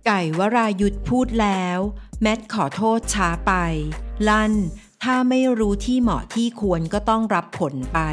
ไก่วรายุทธพูดแล้วแมทขอโทษช้าไปลั่นถ้าไม่รู้ที่เหมาะที่ควรก็ต้องรับผลไป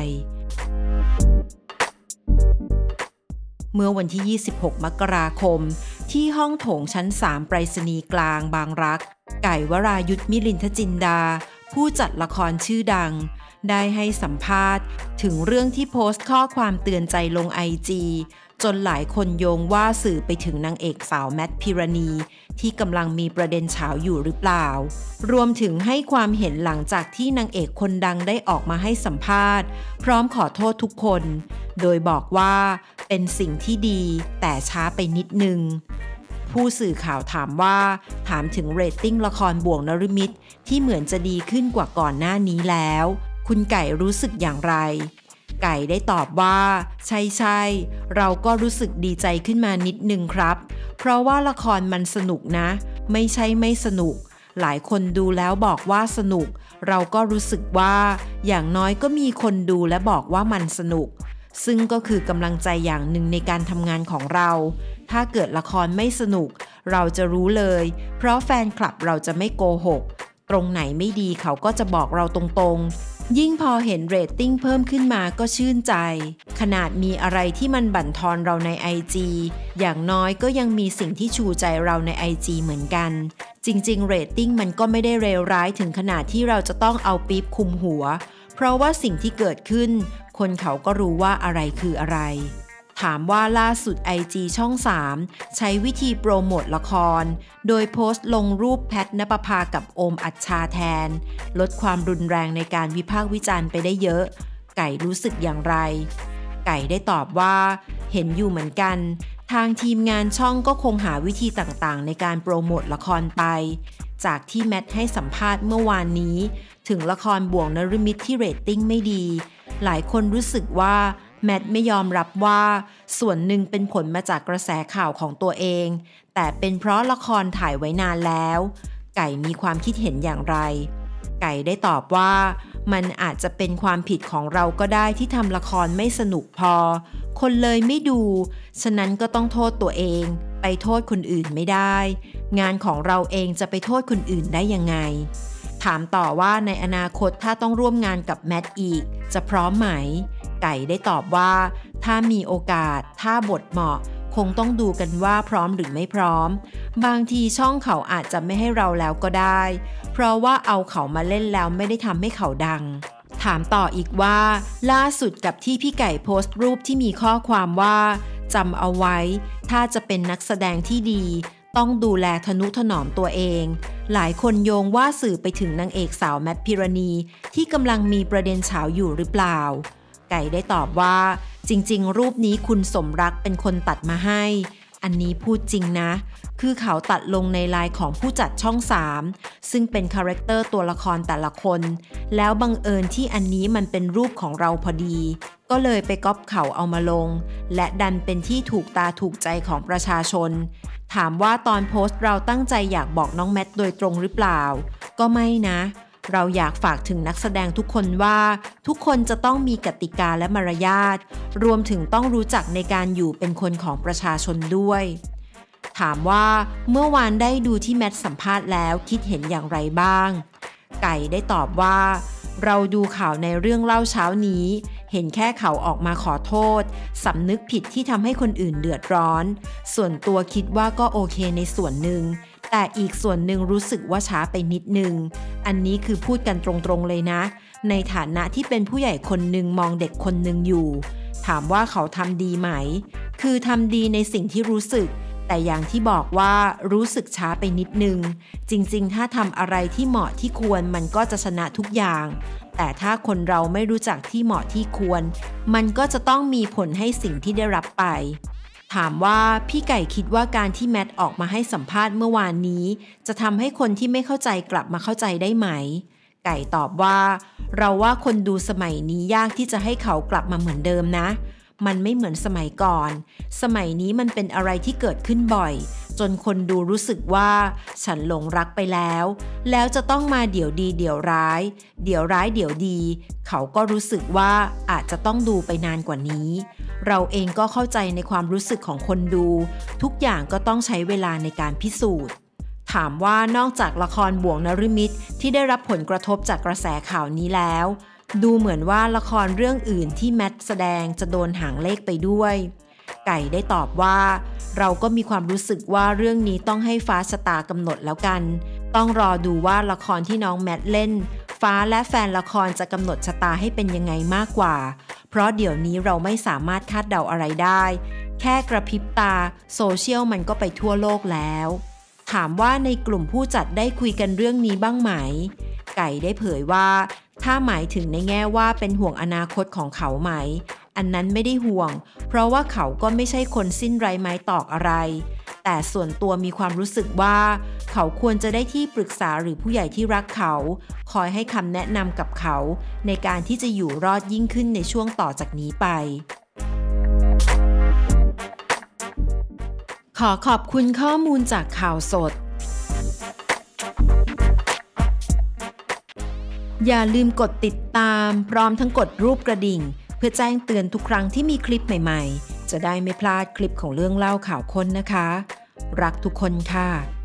เมื่อวันที่ 26 มกราคมที่ห้องโถงชั้น 3 ไปรษณีย์กลางบางรักไก่วรายุทธมิลินทจินดาผู้จัดละครชื่อดังได้ให้สัมภาษณ์ถึงเรื่องที่โพสต์ข้อความเตือนใจลง IG จนหลายคนโยงว่าสื่อไปถึงนางเอกสาวแมทพิรณีที่กำลังมีประเด็นเฉาอยู่หรือเปล่ารวมถึงให้ความเห็นหลังจากที่นางเอกคนดังได้ออกมาให้สัมภาษณ์พร้อมขอโทษทุกคนโดยบอกว่าเป็นสิ่งที่ดีแต่ช้าไปนิดนึงผู้สื่อข่าวถามถึงเรตติ้งละครบ่วงนฤมิตที่เหมือนจะดีขึ้นกว่าก่อนหน้านี้แล้วคุณไก่รู้สึกอย่างไรไก่ได้ตอบว่าใช่เราก็รู้สึกดีใจขึ้นมานิดนึงครับเพราะว่าละครมันสนุกนะไม่ใช่ไม่สนุกหลายคนดูแล้วบอกว่าสนุกเราก็รู้สึกว่าอย่างน้อยก็มีคนดูและบอกว่ามันสนุกซึ่งก็คือกำลังใจอย่างหนึ่งในการทำงานของเราถ้าเกิดละครไม่สนุกเราจะรู้เลยเพราะแฟนคลับเราจะไม่โกหกตรงไหนไม่ดีเขาก็จะบอกเราตรงๆยิ่งพอเห็นเรตติ้งเพิ่มขึ้นมาก็ชื่นใจขนาดมีอะไรที่มันบั่นทอนเราใน IG อย่างน้อยก็ยังมีสิ่งที่ชูใจเราใน IG เหมือนกันจริงๆเรตติ้งมันก็ไม่ได้เลวร้ายถึงขนาดที่เราจะต้องเอาปี๊บคุมหัวเพราะว่าสิ่งที่เกิดขึ้นคนเขาก็รู้ว่าอะไรคืออะไรถามว่าล่าสุด IG ช่อง 3 ใช้วิธีโปรโมทละครโดยโพสต์ลงรูปแพทณปภากับโอมอัชชาแทนลดความรุนแรงในการวิพากษ์วิจารณ์ไปได้เยอะไก่รู้สึกอย่างไรไก่ได้ตอบว่าเห็นอยู่เหมือนกันทางทีมงานช่องก็คงหาวิธีต่างๆในการโปรโมทละครไปจากที่แมทให้สัมภาษณ์เมื่อวานนี้ถึงละครบ่วงนฤมิตที่เรตติ้งไม่ดีหลายคนรู้สึกว่าแมทไม่ยอมรับว่าส่วนหนึ่งเป็นผลมาจากกระแสข่าวของตัวเองแต่เป็นเพราะละครถ่ายไว้นานแล้วไก่มีความคิดเห็นอย่างไรไก่ได้ตอบว่ามันอาจจะเป็นความผิดของเราก็ได้ที่ทำละครไม่สนุกพอคนเลยไม่ดูฉะนั้นก็ต้องโทษตัวเองไปโทษคนอื่นไม่ได้งานของเราเองจะไปโทษคนอื่นได้ยังไงถามต่อว่าในอนาคตถ้าต้องร่วมงานกับแมทอีกจะพร้อมไหมไก่ได้ตอบว่าถ้ามีโอกาสถ้าบทเหมาะคงต้องดูกันว่าพร้อมหรือไม่พร้อมบางทีช่องเขาอาจจะไม่ให้เราแล้วก็ได้เพราะว่าเอาเขามาเล่นแล้วไม่ได้ทำให้เขาดังถามต่ออีกว่าล่าสุดกับที่พี่ไก่โพสต์รูปที่มีข้อความว่าจำเอาไว้ถ้าจะเป็นนักแสดงที่ดีต้องดูแลทนุถนอมตัวเองหลายคนโยงว่าสื่อไปถึงนางเอกสาวแมทพิรณีที่กำลังมีประเด็นเฉาอยู่หรือเปล่าไก่ได้ตอบว่าจริงๆรูปนี้คุณสมรักเป็นคนตัดมาให้อันนี้พูดจริงนะคือเขาตัดลงในไลน์ของผู้จัดช่อง 3ซึ่งเป็นคาแรคเตอร์ตัวละครแต่ละคนแล้วบังเอิญที่อันนี้มันเป็นรูปของเราพอดีก็เลยไปก๊อปเขาเอามาลงและดันเป็นที่ถูกตาถูกใจของประชาชนถามว่าตอนโพสต์เราตั้งใจอยากบอกน้องแมทโดยตรงหรือเปล่าก็ไม่นะเราอยากฝากถึงนักแสดงทุกคนว่าทุกคนจะต้องมีกติกาและมารยาทรวมถึงต้องรู้จักในการอยู่เป็นคนของประชาชนด้วยถามว่าเมื่อวานได้ดูที่แมทสัมภาษณ์แล้วคิดเห็นอย่างไรบ้างไก่ได้ตอบว่าเราดูข่าวในเรื่องเล่าเช้านี้เห็นแค่เขาออกมาขอโทษสำนึกผิดที่ทำให้คนอื่นเดือดร้อนส่วนตัวคิดว่าก็โอเคในส่วนหนึ่งแต่อีกส่วนหนึ่งรู้สึกว่าช้าไปนิดนึงอันนี้คือพูดกันตรงๆเลยนะในฐานะที่เป็นผู้ใหญ่คนหนึ่งมองเด็กคนหนึ่งอยู่ถามว่าเขาทำดีไหมคือทำดีในสิ่งที่รู้สึกแต่อย่างที่บอกว่ารู้สึกช้าไปนิดนึงจริงๆถ้าทำอะไรที่เหมาะที่ควรมันก็จะชนะทุกอย่างแต่ถ้าคนเราไม่รู้จักที่เหมาะที่ควรมันก็จะต้องมีผลให้สิ่งที่ได้รับไปถามว่าพี่ไก่คิดว่าการที่แมทออกมาให้สัมภาษณ์เมื่อวานนี้จะทำให้คนที่ไม่เข้าใจกลับมาเข้าใจได้ไหมไก่ตอบว่าเราว่าคนดูสมัยนี้ยากที่จะให้เขากลับมาเหมือนเดิมนะมันไม่เหมือนสมัยก่อนสมัยนี้มันเป็นอะไรที่เกิดขึ้นบ่อยจนคนดูรู้สึกว่าฉันหลงรักไปแล้วจะต้องมาเดี๋ยวดีเดี๋ยวร้ายเดี๋ยวร้ายเดี๋ยวดีเขาก็รู้สึกว่าอาจจะต้องดูไปนานกว่านี้เราเองก็เข้าใจในความรู้สึกของคนดูทุกอย่างก็ต้องใช้เวลาในการพิสูจน์ถามว่านอกจากละครบ่วงนฤมิตที่ได้รับผลกระทบจากกระแสข่าวนี้แล้วดูเหมือนว่าละครเรื่องอื่นที่แมทแสดงจะโดนหางเลขไปด้วยไก่ได้ตอบว่าเราก็มีความรู้สึกว่าเรื่องนี้ต้องให้ฟ้าชะตากำหนดแล้วกันต้องรอดูว่าละครที่น้องแมทเล่นฟ้าและแฟนละครจะกำหนดชะตาให้เป็นยังไงมากกว่าเพราะเดี๋ยวนี้เราไม่สามารถคาดเดาอะไรได้แค่กระพริบตาโซเชียลมันก็ไปทั่วโลกแล้วถามว่าในกลุ่มผู้จัดได้คุยกันเรื่องนี้บ้างไหมไก่ได้เผยว่าถ้าหมายถึงในแง่ว่าเป็นห่วงอนาคตของเขาไหมอันนั้นไม่ได้ห่วงเพราะว่าเขาก็ไม่ใช่คนสิ้นไร้ไม้ตอกอะไรแต่ส่วนตัวมีความรู้สึกว่าเขาควรจะได้ที่ปรึกษาหรือผู้ใหญ่ที่รักเขาคอยให้คำแนะนำกับเขาในการที่จะอยู่รอดยิ่งขึ้นในช่วงต่อจากนี้ไปขอขอบคุณข้อมูลจากข่าวสดอย่าลืมกดติดตามพร้อมทั้งกดรูปกระดิ่งเพื่อแจ้งเตือนทุกครั้งที่มีคลิปใหม่ๆจะได้ไม่พลาดคลิปของเรื่องเล่าข่าวค้นนะคะรักทุกคนค่ะ